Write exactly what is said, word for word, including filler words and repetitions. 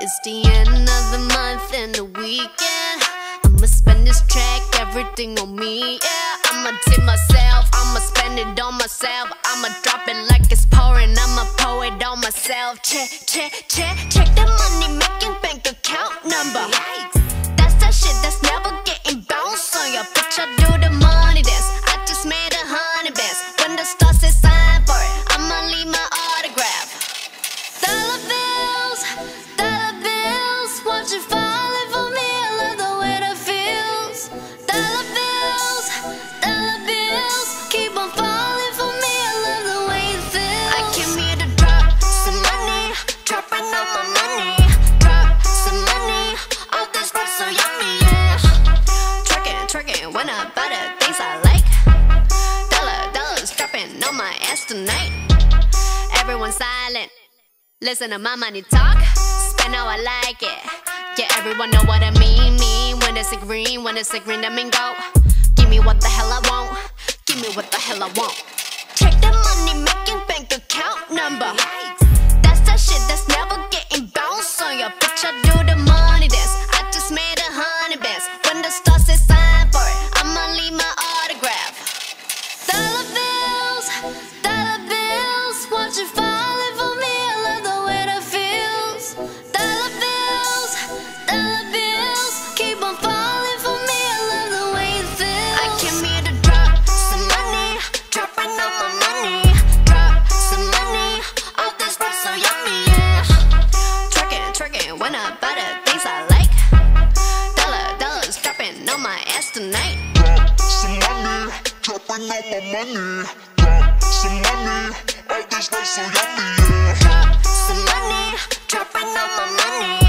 It's the end of the month and the weekend. I'ma spend this track, everything on me, yeah. I'ma tip myself, I'ma spend it on myself. I'ma drop it like it's pouring, I'ma pour it on myself. Check, check, check, check the money making bank account number. That's that shit that's never getting bounced on ya. Bitch, I do the money dance, I just made a hundred bands. When the stars say sign for it, I'ma leave my autograph. Dollar bills, dollar bills, watch it falling for me. I love the way that feels. Dollar bills, dollar bills, keep on falling for me. I love the way it feels. I came here to drop some money, dropping all my money. Drop some money, all this stuff so yummy, yeah. Twerking, twerking, when I buy the things I like. Dollar, dollars dropping on my ass tonight. Everyone silent, listen to my money talk. Spend how I like it. Yeah, everyone know what I mean. Mean when it's a green, when it's a green, that mean go. Give me what the hell I want. Give me what the hell I want. Check the money making bank account number. That's that shit that's never getting bounced on ya. Bitch, I do the money dance, I just made a hundred bands. When the stars say sign for it, I'ma leave my autograph. Dollar bills, dollar bills, watch it falling for me. I love the way that feels. Dollar bills, dollar bills, keep on falling for me. I love the way it feels. I came here to drop some money, dropping all my money. Drop some money, all this stuff so yummy, yeah. Twerking, twerking, when I buy the things I like. Dollar, dollars dropping on my ass tonight. Drop some money, dropping all my money. Drop some money, all this stuff so yummy, yeah. Drop some money, dropping all my money.